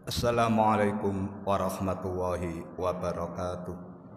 Assalamualaikum warahmatullahi wabarakatuh.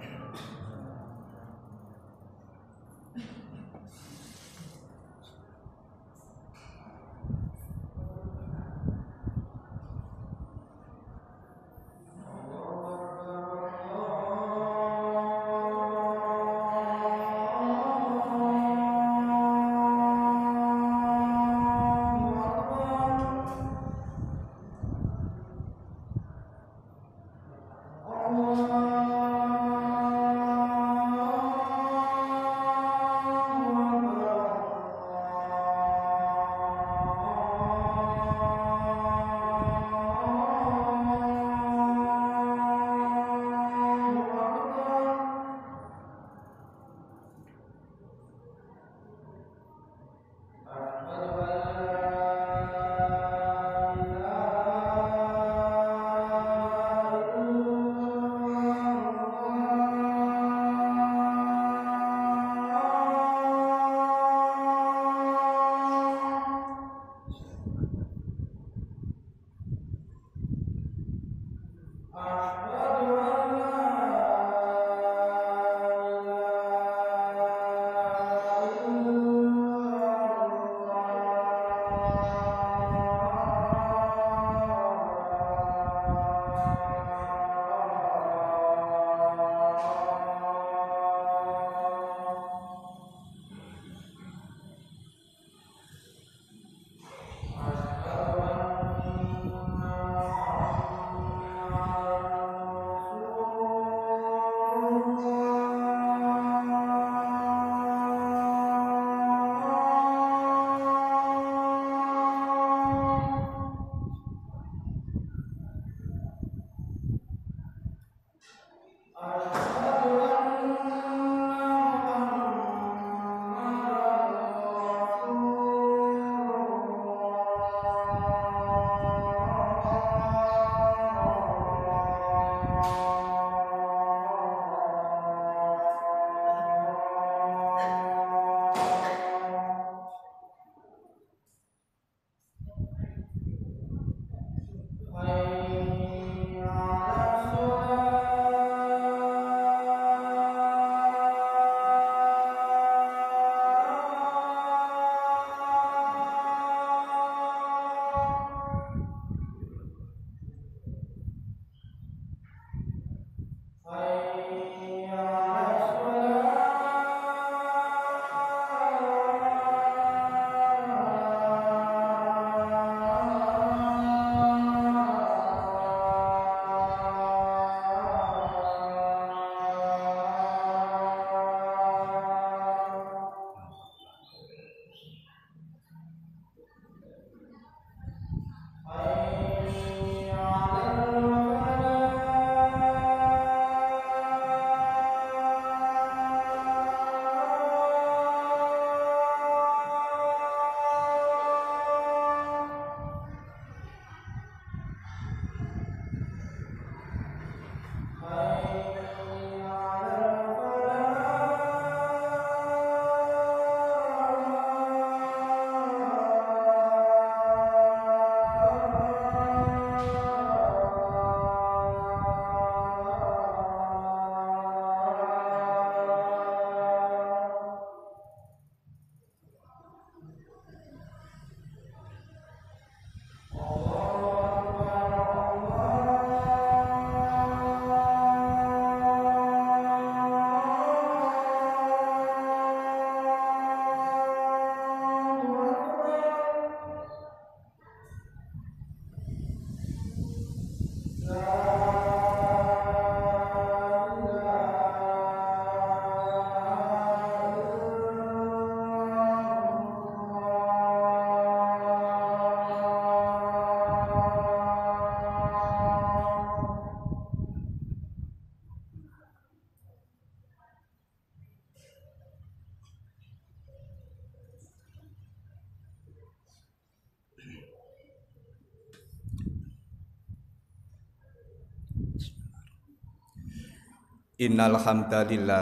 Innal hamdalillah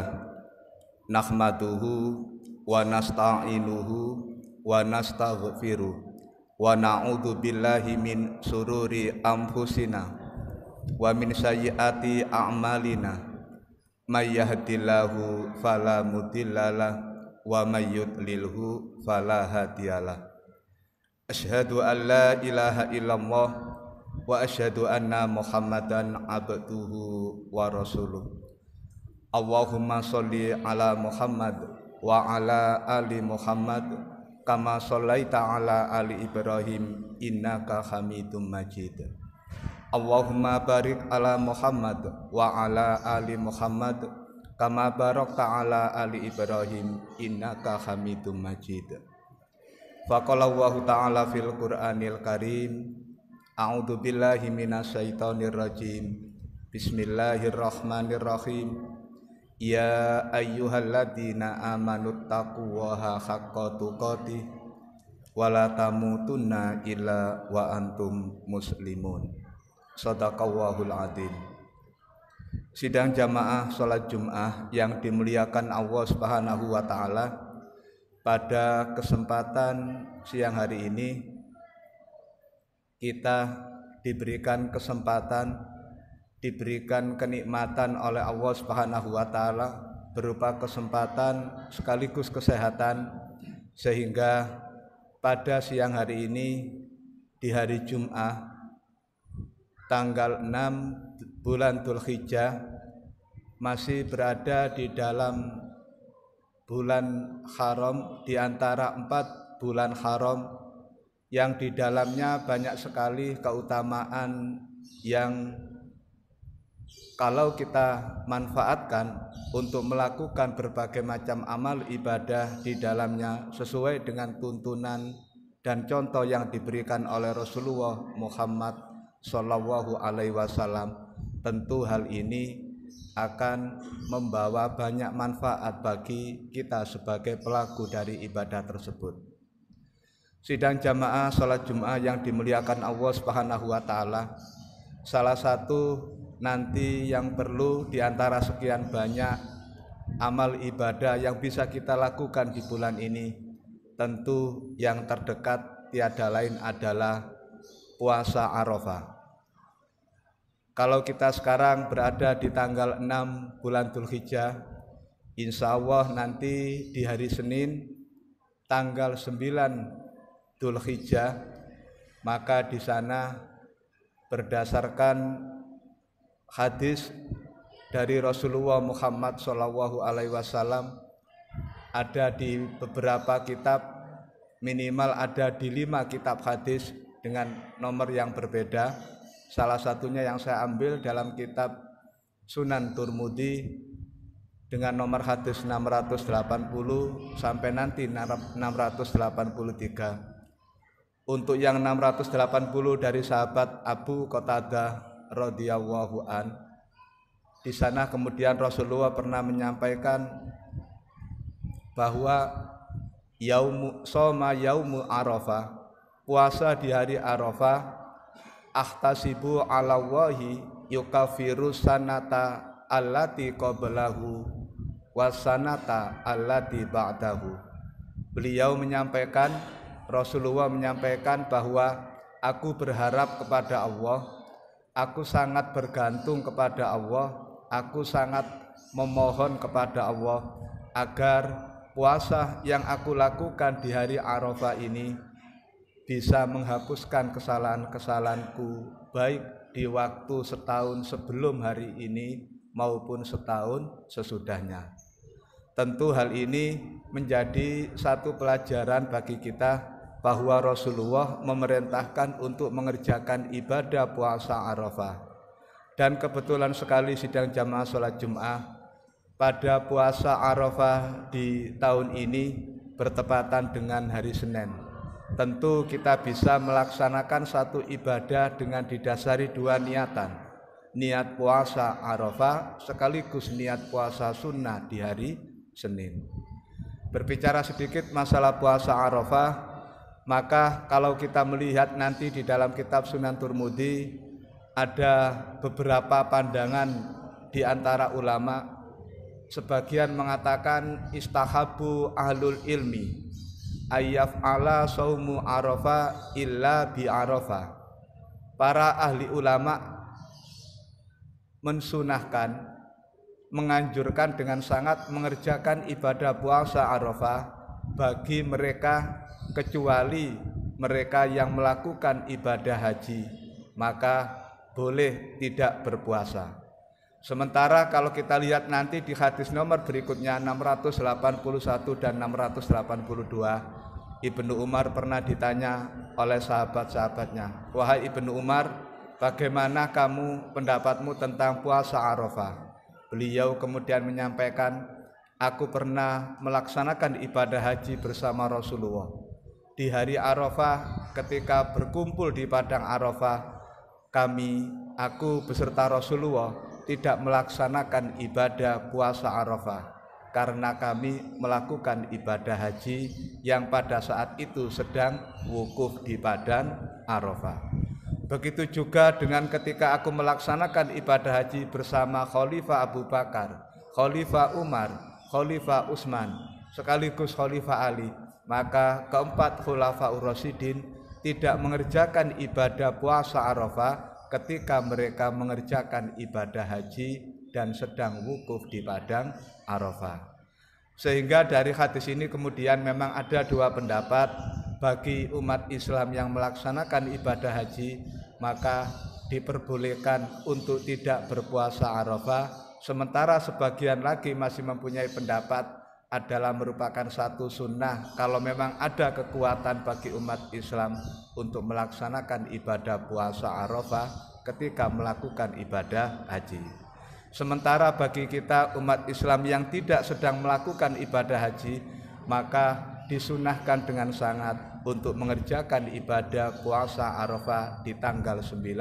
nahmaduhu wa nasta'inuhu wa nastaghfiruh wa na'udzu billahi min sururi anfusina wa min sayyiati a'malina may yahdihillahu fala mudhillalah wa may yudlilhu fala hadiyalah. Asyhadu an la ilaha illallah wa asyhadu anna Muhammadan abduhu wa rasuluh. Allahumma sholli ala Muhammad wa ala ali Muhammad kama shallaita ala ali Ibrahim innaka Hamidum Majid. Allahumma barik ala Muhammad wa ala ali Muhammad kama barakta ala ali Ibrahim innaka Hamidum Majid. Faqala Allahu ta'ala fil Qur'anil Karim, a'udzu billahi minasyaitonir rajim. Bismillahirrahmanirrahim. Ya ayyuhalladzina amanu taqullaha haqqa tuqatih wa la tamutunna illa wa antum muslimun. Shadaqallahul adzim. Sidang jamaah salat Jumat yang dimuliakan Allah Subhanahu wa taala, pada kesempatan siang hari ini kita diberikan kesempatan, diberikan kenikmatan oleh Allah Subhanahu wa taala berupa kesempatan sekaligus kesehatan, sehingga pada siang hari ini di hari Jumat tanggal 6 bulan Dzulhijjah masih berada di dalam bulan haram, di antara 4 bulan haram yang di dalamnya banyak sekali keutamaan yang kalau kita manfaatkan untuk melakukan berbagai macam amal ibadah di dalamnya sesuai dengan tuntunan dan contoh yang diberikan oleh Rasulullah Muhammad Sallallahu Alaihi Wasallam, tentu hal ini akan membawa banyak manfaat bagi kita sebagai pelaku dari ibadah tersebut. Sidang jamaah salat Jumat yang dimuliakan Allah Subhanahu wa taala, salah satu nanti yang perlu di antara sekian banyak amal ibadah yang bisa kita lakukan di bulan ini, tentu yang terdekat tiada lain adalah puasa Arafah. Kalau kita sekarang berada di tanggal 6 bulan Dzulhijjah, insya Allah nanti di hari Senin tanggal 9 Dzulhijjah, maka di sana berdasarkan hadis dari Rasulullah Muhammad Sallallahu Alaihi Wasallam, ada di beberapa kitab, minimal ada di 5 kitab hadis dengan nomor yang berbeda. Salah satunya yang saya ambil dalam kitab Sunan Turmudi dengan nomor hadis 680 sampai nanti 683. Untuk yang 680 dari sahabat Abu Qatadah radhiyallahu an, di sana kemudian Rasulullah pernah menyampaikan bahwa yaumu Arafah, puasa di hari Arafah, ahtasibu ala Allahi yukafiru sanata allati qablahu wasanata allati ba'dahu. Beliau menyampaikan, Rasulullah menyampaikan bahwa aku berharap kepada Allah, aku sangat bergantung kepada Allah, aku sangat memohon kepada Allah agar puasa yang aku lakukan di hari Arafah ini bisa menghapuskan kesalahan-kesalahanku, baik di waktu setahun sebelum hari ini maupun setahun sesudahnya. Tentu hal ini menjadi satu pelajaran bagi kita bahwa Rasulullah memerintahkan untuk mengerjakan ibadah puasa Arafah. Dan kebetulan sekali sidang jamaah sholat Jumat pada puasa Arafah di tahun ini bertepatan dengan hari Senin. Tentu kita bisa melaksanakan satu ibadah dengan didasari 2 niatan, niat puasa Arafah sekaligus niat puasa sunnah di hari Senin. Berbicara sedikit masalah puasa Arafah, maka kalau kita melihat nanti di dalam kitab Sunan Turmudi ada beberapa pandangan di antara ulama. Sebagian mengatakan istahabu ahlul ilmi ayyaf'ala saumu Arafah illa bi Arafah. Para ahli ulama mensunahkan, menganjurkan dengan sangat mengerjakan ibadah puasa Arafah bagi mereka kecuali mereka yang melakukan ibadah haji, maka boleh tidak berpuasa. Sementara kalau kita lihat nanti di hadis nomor berikutnya 681 dan 682, Ibnu Umar pernah ditanya oleh sahabat-sahabatnya, "Wahai Ibnu Umar, bagaimana kamu pendapatmu tentang puasa Arafah?" Beliau kemudian menyampaikan, "Aku pernah melaksanakan ibadah haji bersama Rasulullah. Di hari Arafah ketika berkumpul di padang Arafah, aku beserta Rasulullah tidak melaksanakan ibadah puasa Arafah karena kami melakukan ibadah haji yang pada saat itu sedang wukuf di padang Arafah. Begitu juga dengan ketika aku melaksanakan ibadah haji bersama Khalifah Abu Bakar, Khalifah Umar, Khalifah Utsman, sekaligus Khalifah Ali, maka keempat Khulafaur Rasyidin tidak mengerjakan ibadah puasa Arafah ketika mereka mengerjakan ibadah haji dan sedang wukuf di padang Arafah." Sehingga dari hadis ini kemudian memang ada dua pendapat. Bagi umat Islam yang melaksanakan ibadah haji, maka diperbolehkan untuk tidak berpuasa Arafah. Sementara sebagian lagi masih mempunyai pendapat adalah merupakan satu sunnah kalau memang ada kekuatan bagi umat Islam untuk melaksanakan ibadah puasa Arafah ketika melakukan ibadah haji. Sementara bagi kita umat Islam yang tidak sedang melakukan ibadah haji, maka disunahkan dengan sangat untuk mengerjakan ibadah puasa Arafah di tanggal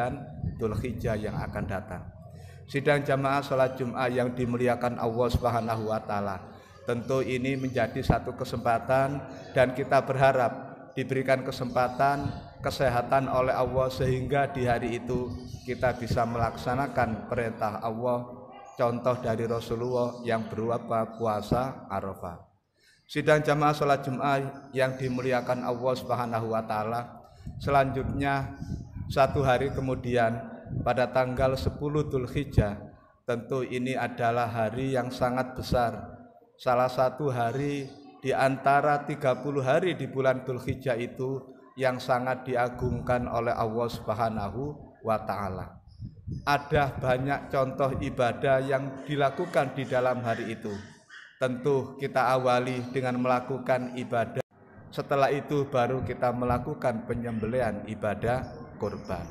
9 Dzulhijjah yang akan datang. Sidang jamaah salat Jumat yang dimuliakan Allah Subhanahu wa taala, tentu ini menjadi satu kesempatan dan kita berharap diberikan kesempatan kesehatan oleh Allah sehingga di hari itu kita bisa melaksanakan perintah Allah, contoh dari Rasulullah yang berupa puasa Arafah. Sidang jamaah salat Jumat yang dimuliakan Allah Subhanahu wa taala, selanjutnya satu hari kemudian pada tanggal 10 Dzulhijjah, tentu ini adalah hari yang sangat besar. Salah satu hari di antara 30 hari di bulan Dzulhijjah itu yang sangat diagungkan oleh Allah Subhanahu wa taala. Ada banyak contoh ibadah yang dilakukan di dalam hari itu. Tentu kita awali dengan melakukan ibadah. Setelah itu baru kita melakukan penyembelihan ibadah kurban.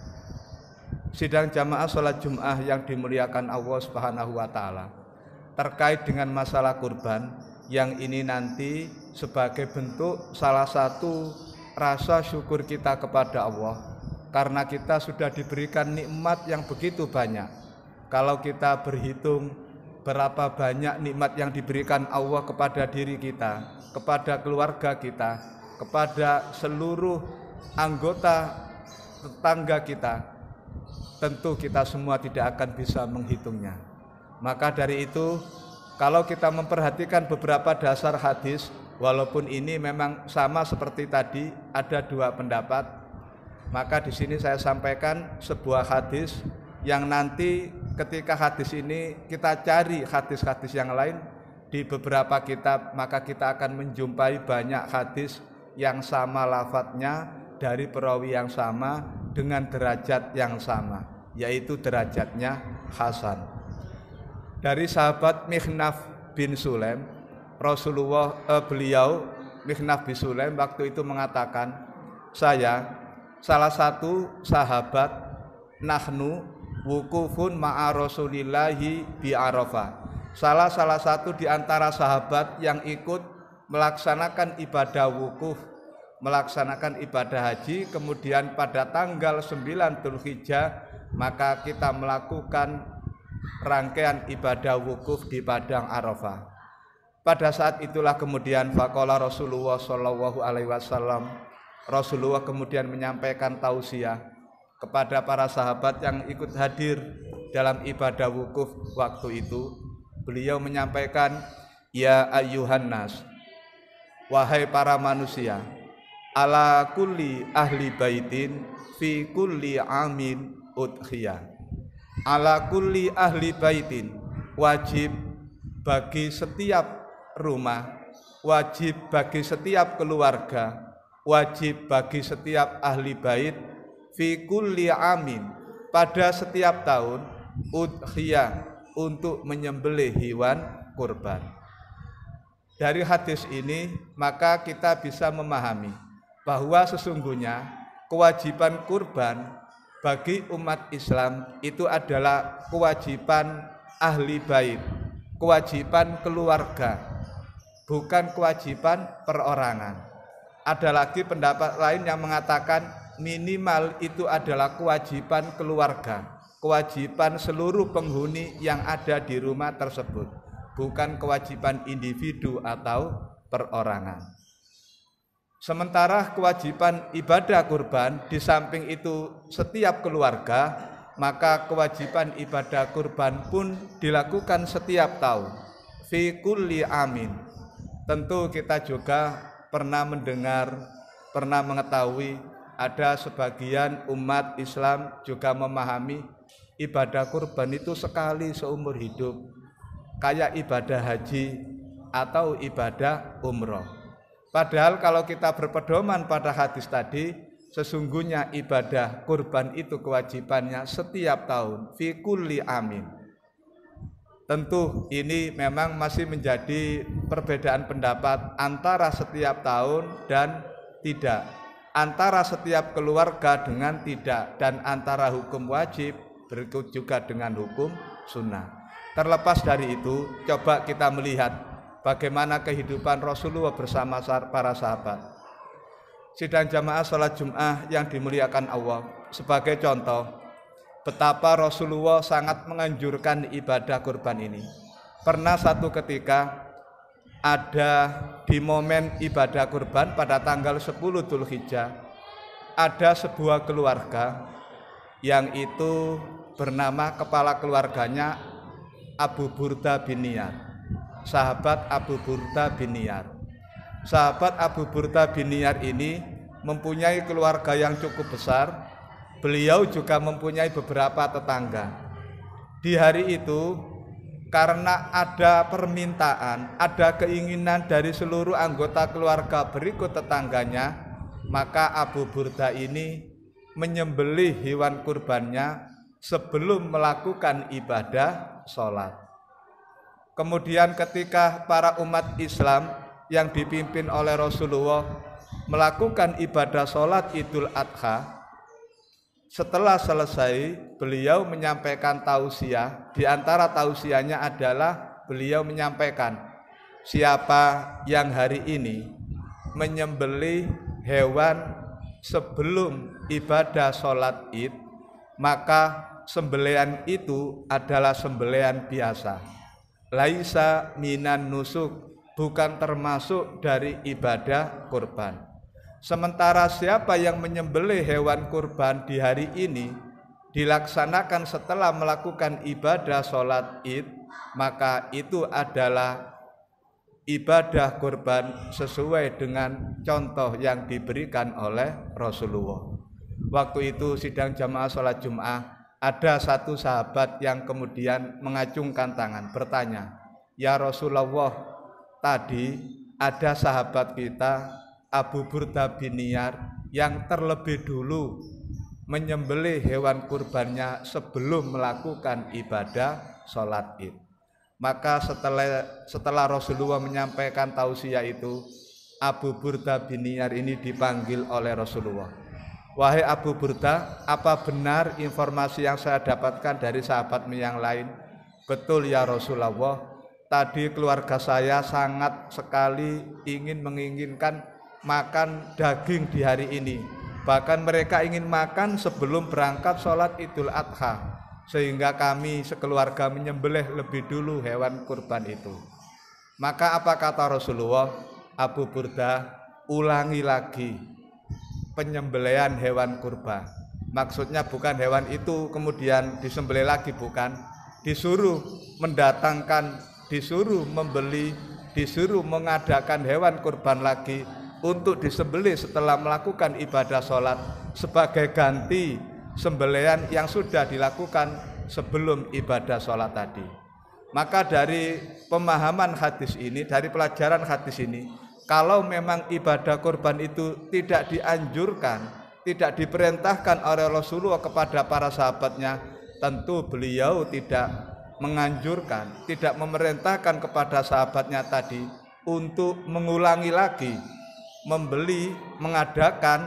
Sidang jamaah salat Jumat yang dimuliakan Allah Subhanahu wa taala, terkait dengan masalah kurban yang ini nanti sebagai bentuk salah satu rasa syukur kita kepada Allah karena kita sudah diberikan nikmat yang begitu banyak. Kalau kita berhitung berapa banyak nikmat yang diberikan Allah kepada diri kita, kepada keluarga kita, kepada seluruh anggota tetangga kita, tentu kita semua tidak akan bisa menghitungnya. Maka dari itu, kalau kita memperhatikan beberapa dasar hadis, walaupun ini memang sama seperti tadi, ada dua pendapat, maka di sini saya sampaikan sebuah hadis yang nanti ketika hadis ini kita cari hadis-hadis yang lain di beberapa kitab, maka kita akan menjumpai banyak hadis yang sama lafadznya dari perawi yang sama dengan derajat yang sama, yaitu derajatnya hasan. Dari sahabat Mikhnaf bin Sulaim, beliau Mikhnaf bin Sulaim waktu itu mengatakan, saya salah satu sahabat, nahnu wukufun ma'a Rasulillahi bi Arafah. Salah satu di antara sahabat yang ikut melaksanakan ibadah wukuf, melaksanakan ibadah haji, kemudian pada tanggal 9 Dzulhijjah maka kita melakukan rangkaian ibadah wukuf di padang Arafah. Pada saat itulah kemudian faqala Rasulullah sallallahu alaihi wasallam, Rasulullah kemudian menyampaikan tausiah kepada para sahabat yang ikut hadir dalam ibadah wukuf waktu itu. Beliau menyampaikan, ya ayyuhan nas, wahai para manusia, ala kulli ahli baitin fi kulli amin udhiyah. Ala kulli ahli baitin, wajib bagi setiap rumah, wajib bagi setiap keluarga, wajib bagi setiap ahli bait, fi kulli amin, pada setiap tahun, udhiyah, untuk menyembelih hewan kurban. Dari hadis ini maka kita bisa memahami bahwa sesungguhnya kewajiban kurban bagi umat Islam itu adalah kewajiban ahli bait, kewajiban keluarga, bukan kewajiban perorangan. Ada lagi pendapat lain yang mengatakan minimal itu adalah kewajiban keluarga, kewajiban seluruh penghuni yang ada di rumah tersebut, bukan kewajiban individu atau perorangan. Sementara kewajiban ibadah kurban di samping itu setiap keluarga, maka kewajiban ibadah kurban pun dilakukan setiap tahun, fi kulli amin. Tentu kita juga pernah mendengar, pernah mengetahui ada sebagian umat Islam juga memahami ibadah kurban itu sekali seumur hidup, kayak ibadah haji atau ibadah umroh. Padahal kalau kita berpedoman pada hadis tadi, sesungguhnya ibadah kurban itu kewajibannya setiap tahun, fi kulli amin. Tentu ini memang masih menjadi perbedaan pendapat antara setiap tahun dan tidak, antara setiap keluarga dengan tidak, dan antara hukum wajib berikut juga dengan hukum sunnah. Terlepas dari itu, coba kita melihat bagaimana kehidupan Rasulullah bersama para sahabat. Sidang jamaah sholat Jum'ah yang dimuliakan Allah, sebagai contoh betapa Rasulullah sangat menganjurkan ibadah kurban ini. Pernah satu ketika ada di momen ibadah kurban pada tanggal 10 Dzulhijjah, ada sebuah keluarga yang itu bernama kepala keluarganya Abu Burda bin Niyar, sahabat Abu Burda bin Niyar. Sahabat Abu Burda bin Niyar ini mempunyai keluarga yang cukup besar. Beliau juga mempunyai beberapa tetangga. Di hari itu, karena ada permintaan, ada keinginan dari seluruh anggota keluarga berikut tetangganya, maka Abu Burda ini menyembelih hewan kurbannya sebelum melakukan ibadah sholat. Kemudian ketika para umat Islam yang dipimpin oleh Rasulullah melakukan ibadah sholat Idul Adha, setelah selesai beliau menyampaikan tausiah. Di antara tausiahnya adalah beliau menyampaikan, siapa yang hari ini menyembelih hewan sebelum ibadah sholat Id, maka sembelihan itu adalah sembelihan biasa, laisa minan nusuk, bukan termasuk dari ibadah kurban. Sementara siapa yang menyembelih hewan kurban di hari ini dilaksanakan setelah melakukan ibadah sholat Id, maka itu adalah ibadah kurban sesuai dengan contoh yang diberikan oleh Rasulullah. Waktu itu sidang jamaah sholat Jum'ah, ada satu sahabat yang kemudian mengacungkan tangan bertanya, ya Rasulullah, tadi ada sahabat kita Abu Burda bin Niyar yang terlebih dulu menyembelih hewan kurbannya sebelum melakukan ibadah sholat Id. Maka setelah Rasulullah menyampaikan tausiah itu, Abu Burda bin Niyar ini dipanggil oleh Rasulullah. Wahai Abu Burda, apa benar informasi yang saya dapatkan dari sahabatmu yang lain? Betul ya Rasulullah, tadi keluarga saya sangat sekali menginginkan makan daging di hari ini. Bahkan mereka ingin makan sebelum berangkat sholat Idul Adha, sehingga kami sekeluarga menyembelih lebih dulu hewan kurban itu. Maka apa kata Rasulullah? Abu Burda, ulangi lagi penyembelihan hewan kurban. Maksudnya bukan hewan itu kemudian disembelih lagi, bukan. Disuruh membeli disuruh mengadakan hewan kurban lagi untuk disembelih setelah melakukan ibadah sholat sebagai ganti sembelihan yang sudah dilakukan sebelum ibadah sholat tadi. Maka dari pemahaman hadis ini, dari pelajaran hadis ini, kalau memang ibadah kurban itu tidak dianjurkan, tidak diperintahkan oleh Rasulullah kepada para sahabatnya, tentu beliau tidak menganjurkan, tidak memerintahkan kepada sahabatnya tadi untuk mengulangi lagi, membeli, mengadakan,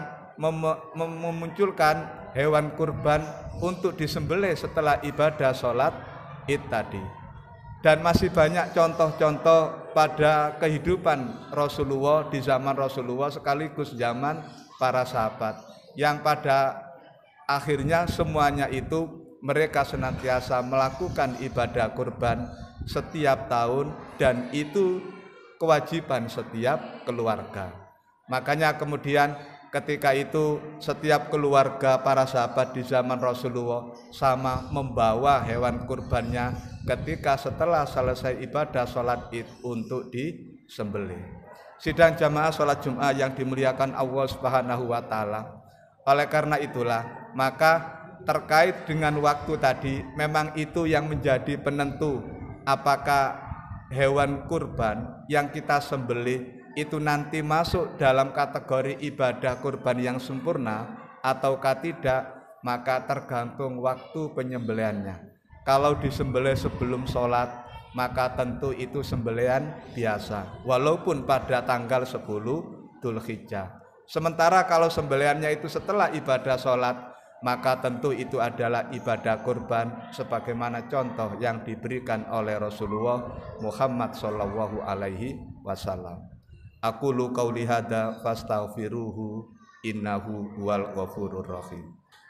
memunculkan hewan kurban untuk disembelih setelah ibadah sholat id tadi. Dan masih banyak contoh-contoh pada kehidupan Rasulullah di zaman Rasulullah sekaligus zaman para sahabat, yang pada akhirnya semuanya itu mereka senantiasa melakukan ibadah kurban setiap tahun, dan itu kewajiban setiap keluarga. Makanya kemudian ketika itu setiap keluarga para sahabat di zaman Rasulullah sama membawa hewan kurbannya ketika setelah selesai ibadah sholat id untuk disembelih. Sidang jamaah sholat Jumat yang dimuliakan Allah Subhanahu wa Ta'ala, oleh karena itulah maka terkait dengan waktu tadi, memang itu yang menjadi penentu apakah hewan kurban yang kita sembelih itu nanti masuk dalam kategori ibadah kurban yang sempurna ataukah tidak, maka tergantung waktu penyembelihannya. Kalau disembelih sebelum sholat, maka tentu itu sembelihan biasa, walaupun pada tanggal 10 Dzulhijjah. Sementara kalau sembelihannya itu setelah ibadah sholat, maka tentu itu adalah ibadah kurban sebagaimana contoh yang diberikan oleh Rasulullah Muhammad sallallahu alaihi wasallam. Aqulu qauli hadza fastaghfiruhu innahu huwal ghafurur rahim.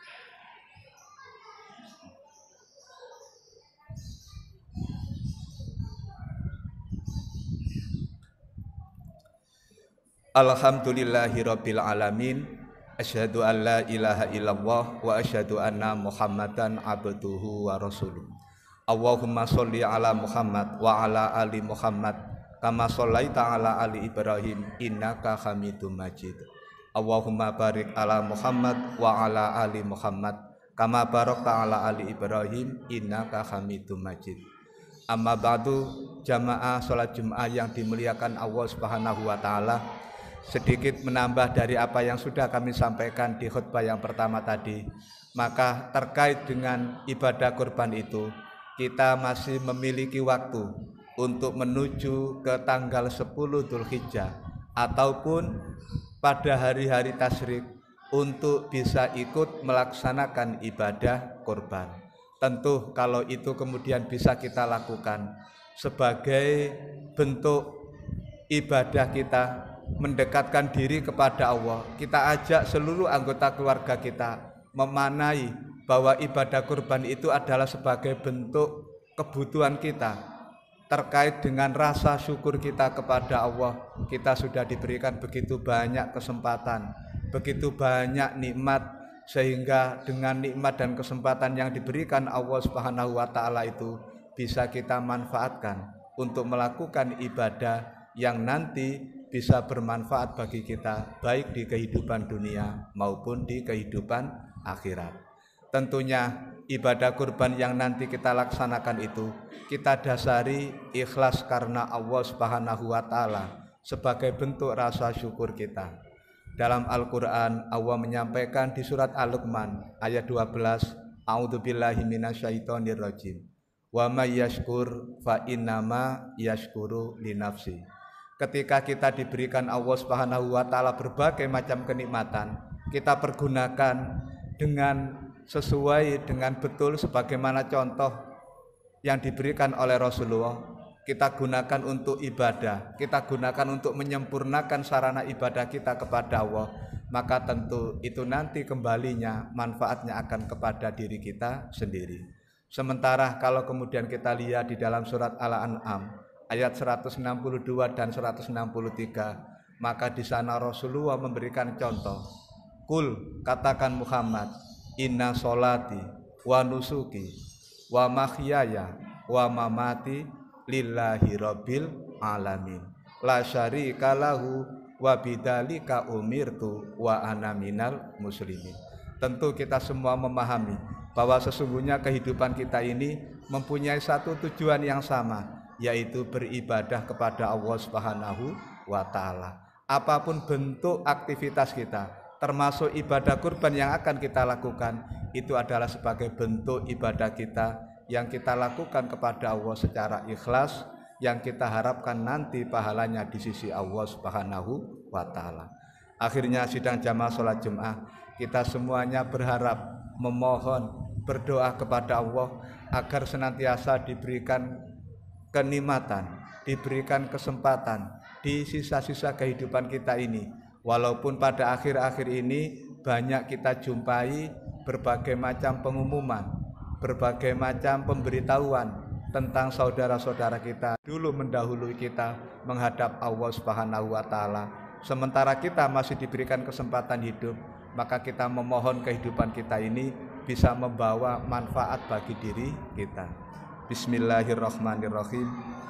Alhamdulillahirabbil alamin. Asyhadu an la ilaha illallah wa asyhadu anna Muhammadan abduhu wa rasuluh. Allahumma sholli ala Muhammad wa ala ali Muhammad kama shallaita ala ali Ibrahim innaka Hamidum Majid. Allahumma barik ala Muhammad wa ala ali Muhammad kama barakta ala ali Ibrahim innaka Hamidum Majid. Amma ba'du, jamaah salat Jumat yang dimuliakan Allah Subhanahu wa Ta'ala, sedikit menambah dari apa yang sudah kami sampaikan di khutbah yang pertama tadi. Maka terkait dengan ibadah kurban itu, kita masih memiliki waktu untuk menuju ke tanggal 10 Dzulhijjah ataupun pada hari-hari tasyrik untuk bisa ikut melaksanakan ibadah kurban. Tentu kalau itu kemudian bisa kita lakukan sebagai bentuk ibadah kita, mendekatkan diri kepada Allah, kita ajak seluruh anggota keluarga kita memanai bahwa ibadah kurban itu adalah sebagai bentuk kebutuhan kita terkait dengan rasa syukur kita kepada Allah. Kita sudah diberikan begitu banyak kesempatan, begitu banyak nikmat, sehingga dengan nikmat dan kesempatan yang diberikan Allah Subhanahu wa Ta'ala itu bisa kita manfaatkan untuk melakukan ibadah yang nanti bisa bermanfaat bagi kita, baik di kehidupan dunia maupun di kehidupan akhirat. Tentunya ibadah kurban yang nanti kita laksanakan itu kita dasari ikhlas karena Allah Subhanahu wa Ta'ala sebagai bentuk rasa syukur kita. Dalam Al-Quran Allah menyampaikan di surat Al-Luqman ayat 12, A'udzubillahi minasyaitonirrajim, wa may yashkur fa innama yashkuru li nafsi. Ketika kita diberikan Allah Subhanahu wa Ta'ala berbagai macam kenikmatan, kita pergunakan dengan sesuai dengan betul sebagaimana contoh yang diberikan oleh Rasulullah. Kita gunakan untuk ibadah, kita gunakan untuk menyempurnakan sarana ibadah kita kepada Allah, maka tentu itu nanti kembalinya manfaatnya akan kepada diri kita sendiri. Sementara kalau kemudian kita lihat di dalam surat Al-An'am ayat 162 dan 163, maka di sana Rasulullah memberikan contoh. Kul, katakan Muhammad, inna sholati wa nusuki wa mahyaya wa mamati lillahi rabbil alamin. La syarika lahu wa bidzalika umirtu wa ana minal muslimin. Tentu kita semua memahami bahwa sesungguhnya kehidupan kita ini mempunyai satu tujuan yang sama, yaitu beribadah kepada Allah Subhanahu wa taala. Apapun bentuk aktivitas kita, termasuk ibadah kurban yang akan kita lakukan, itu adalah sebagai bentuk ibadah kita yang kita lakukan kepada Allah secara ikhlas, yang kita harapkan nanti pahalanya di sisi Allah Subhanahu wa taala. Akhirnya sidang jamaah salat Jumat, kita semuanya berharap, memohon, berdoa kepada Allah agar senantiasa diberikan kenikmatan, diberikan kesempatan di sisa-sisa kehidupan kita ini. Walaupun pada akhir-akhir ini banyak kita jumpai berbagai macam pengumuman, berbagai macam pemberitahuan tentang saudara-saudara kita dulu mendahului kita menghadap Allah Subhanahu wa taala. Sementara kita masih diberikan kesempatan hidup, maka kita memohon kehidupan kita ini bisa membawa manfaat bagi diri kita. Bismillahirrahmanirrahim.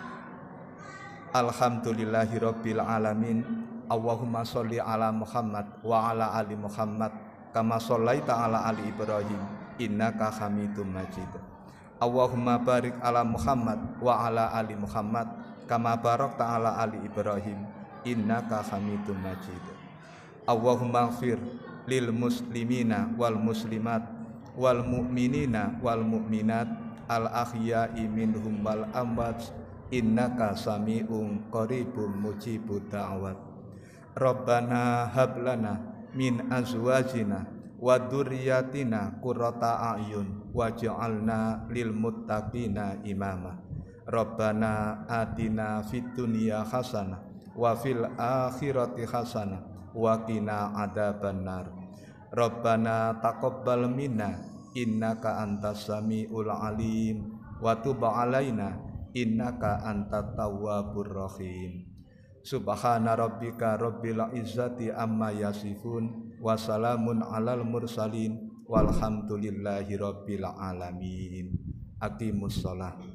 Alhamdulillahirabbil alamin. Allahumma sholli ala Muhammad wa ala ali Muhammad kama shallaita ala ali Ibrahim innaka Hamidum Majid. Allahumma barik ala Muhammad wa ala ali Muhammad kama barakta ala ali Ibrahim innaka Hamidum Majid. Allahumma ighfir lil muslimina wal muslimat wal mu'minina wal mu'minat al ahya'i minhum wal amwat innaka sami'un qaribun mujibud da'wat. Rabbana hablana min azwajina wa dzurriyyatina qurrata a'yun waj'alna lil muttaqina imama. Rabbana atina fid dunya hasanah wa fil akhirati hasanah wa qina adzabannar. Rabbana taqabbal minna innaka antas samiul alim wa tub alaina innaka antat tawwabur rahim. Subhana rabbika rabbil izzati amma yasifun wa salamun alal mursalin walhamdulillahi rabbil alamin. Aqimus shalah.